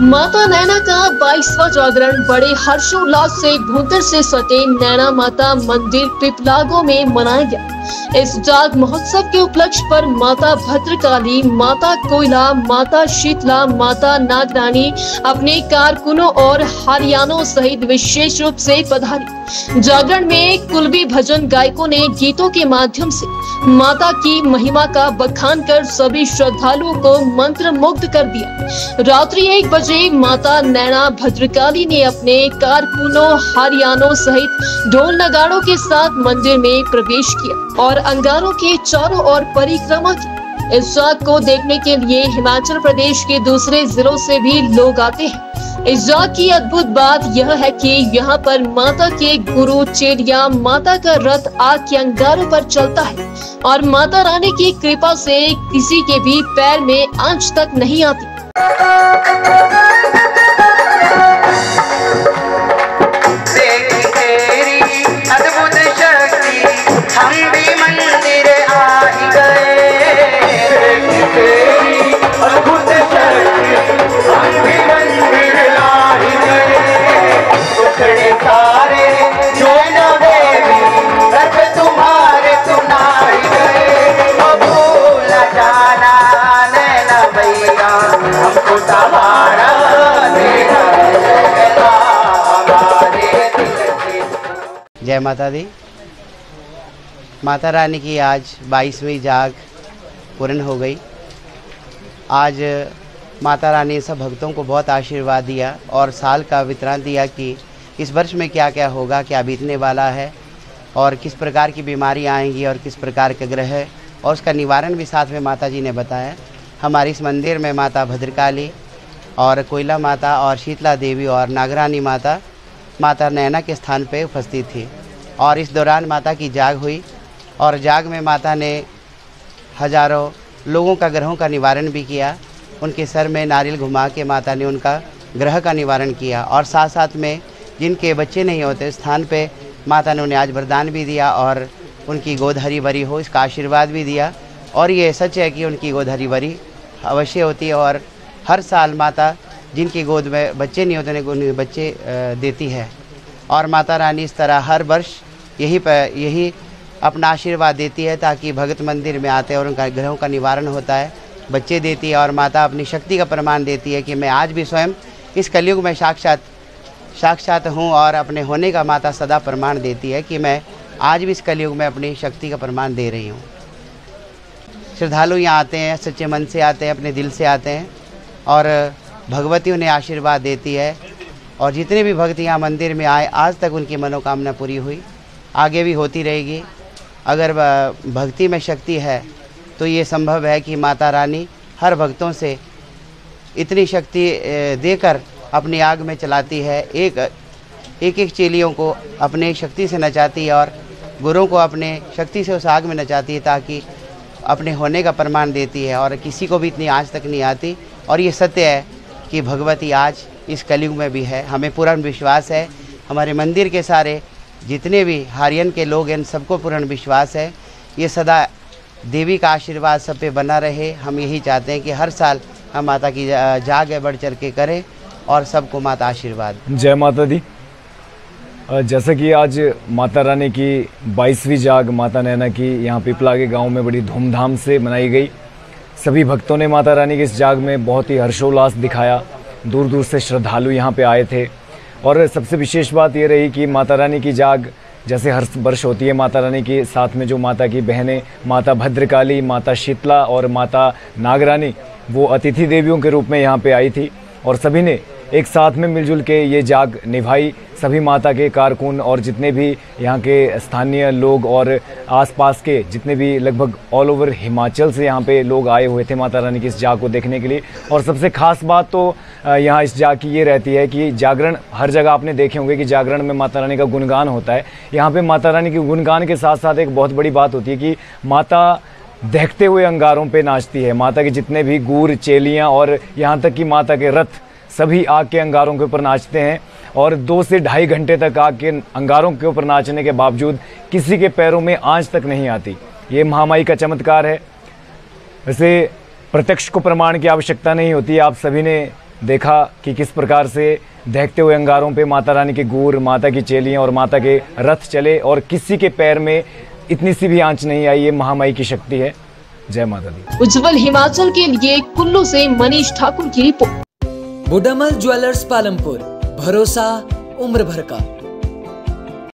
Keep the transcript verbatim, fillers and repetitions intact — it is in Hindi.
माता नैना का बाईसवां जागरण बड़े हर्षोल्लास से भूंतर से सटे नैना माता मंदिर पिपलागो में मनाया गया। इस जाग महोत्सव के उपलक्ष्य पर माता भद्रकाली, माता कोयला, माता शीतला, माता नागरानी अपने कारकुनों और हारियानों सहित विशेष रूप से पधारी। जागरण में कुलबी भजन गायकों ने गीतों के माध्यम से माता की महिमा का बखान कर सभी श्रद्धालुओं को मंत्र मुग्ध कर दिया। रात्रि एक बजे माता नैना भद्रकाली ने अपने कारकुनों, हारियानों सहित ढोल नगाड़ों के साथ मंदिर में प्रवेश किया और अंगारों के चारों ओर परिक्रमा की। इस जाग को देखने के लिए हिमाचल प्रदेश के दूसरे जिलों से भी लोग आते हैं। इस जाग की अद्भुत बात यह है कि यहाँ पर माता के गुरु चेलिया माता का रथ आग के अंगारों पर चलता है और माता रानी की कृपा से किसी के भी पैर में आंच तक नहीं आती। जय माता दी। माता रानी की आज बाईसवीं जाग पूर्ण हो गई। आज माता रानी सब भक्तों को बहुत आशीर्वाद दिया और साल का वितरण दिया कि इस वर्ष में क्या क्या होगा, क्या बीतने वाला है और किस प्रकार की बीमारी आएंगी और किस प्रकार के ग्रह है, और उसका निवारण भी साथ में माता जी ने बताया। हमारे इस मंदिर में माता भद्रकाली और कोयला माता और शीतला देवी और नागरानी माता माता नैना के स्थान पे उपस्थित थी और इस दौरान माता की जाग हुई और जाग में माता ने हजारों लोगों का ग्रहों का निवारण भी किया। उनके सर में नारियल घुमा के माता ने उनका ग्रह का निवारण किया और साथ साथ में जिनके बच्चे नहीं होते स्थान पे माता ने उन्हें आज वरदान भी दिया और उनकी गोद हरी भरी हो इसका आशीर्वाद भी दिया। और ये सच है कि उनकी गोद हरी भरी अवश्य होती है और हर साल माता जिनकी गोद में बच्चे नहीं होते उन्हें बच्चे देती है और माता रानी इस तरह हर वर्ष यही पर यही अपना आशीर्वाद देती है ताकि भगत मंदिर में आते हैं और उनका ग्रहों का निवारण होता है, बच्चे देती है और माता अपनी शक्ति का प्रमाण देती है कि मैं आज भी स्वयं इस कलयुग में साक्षात साक्षात हूँ और अपने होने का माता सदा प्रमाण देती है कि मैं आज भी इस कलयुग में अपनी शक्ति का प्रमाण दे रही हूँ। श्रद्धालु यहाँ आते हैं, सच्चे मन से आते हैं, अपने दिल से आते हैं और भगवती उन्हें आशीर्वाद देती है और जितने भी भक्त यहाँ मंदिर में आए आज तक उनकी मनोकामना पूरी हुई, आगे भी होती रहेगी। अगर भक्ति में शक्ति है तो ये संभव है कि माता रानी हर भक्तों से इतनी शक्ति देकर अपनी आग में चलाती है, एक एक एक चेलियों को अपने शक्ति से नचाती है और गुरुओं को अपने शक्ति से उस आग में नचाती है ताकि अपने होने का प्रमाण देती है और किसी को भी इतनी आज तक नहीं आती। और ये सत्य है कि भगवती आज इस कलयुग में भी है, हमें पूर्ण विश्वास है। हमारे मंदिर के सारे जितने भी हारियन के लोग हैं सबको पूर्ण विश्वास है। ये सदा देवी का आशीर्वाद सब पे बना रहे। हम यही चाहते हैं कि हर साल हम माता की जाग बढ़ चढ़ के करें और सबको माता आशीर्वाद। जय माता दी। जैसा कि आज माता रानी की बाईसवीं जाग माता नैना की यहाँ पिपला के गांव में बड़ी धूमधाम से मनाई गई। सभी भक्तों ने माता रानी की इस जाग में बहुत ही हर्षोल्लास दिखाया। दूर दूर से श्रद्धालु यहाँ पे आए थे और सबसे विशेष बात ये रही कि माता रानी की जाग जैसे हर वर्ष होती है, माता रानी के साथ में जो माता की बहनें माता भद्रकाली, माता शीतला और माता नागरानी वो अतिथि देवियों के रूप में यहाँ पे आई थी और सभी ने एक साथ में मिलजुल के ये जाग निभाई। सभी माता के कारकुन और जितने भी यहाँ के स्थानीय लोग और आसपास के जितने भी लगभग ऑल ओवर हिमाचल से यहाँ पे लोग आए हुए थे माता रानी की इस जाग को देखने के लिए। और सबसे खास बात तो यहाँ इस जाग की ये रहती है कि जागरण हर जगह आपने देखे होंगे कि जागरण में माता रानी का गुणगान होता है। यहाँ पे माता रानी के गुणगान के साथ साथ एक बहुत बड़ी बात होती है कि माता दहकते हुए अंगारों पे नाचती है। माता के जितने भी गूर चेलियाँ और यहाँ तक कि माता के रथ सभी आग के अंगारों के ऊपर नाचते हैं और दो से ढाई घंटे तक आग के अंगारों के ऊपर नाचने के बावजूद किसी के पैरों में आंच तक नहीं आती। ये महामाई का चमत्कार है। वैसे प्रत्यक्ष को प्रमाण की आवश्यकता नहीं होती। आप सभी ने देखा कि किस प्रकार से दहकते हुए अंगारों पे माता रानी के गूर, माता की चेलियां और माता के रथ चले और किसी के पैर में इतनी सी भी आंच नहीं आई। ये महामाई की शक्ति है। जय माता दी। उज्जवल हिमाचल के लिए कुल्लू से मनीष ठाकुर की रिपोर्ट। बुडामल ज्वेलर्स पालमपुर, भरोसा उम्र भर का।